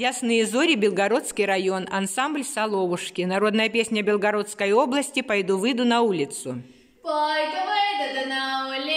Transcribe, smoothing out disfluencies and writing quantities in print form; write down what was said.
Ясные зори, Белгородский район, ансамбль «Соловушки». Народная песня Белгородской области «Пойду выйду на улицу». Пойду выйду на улицу.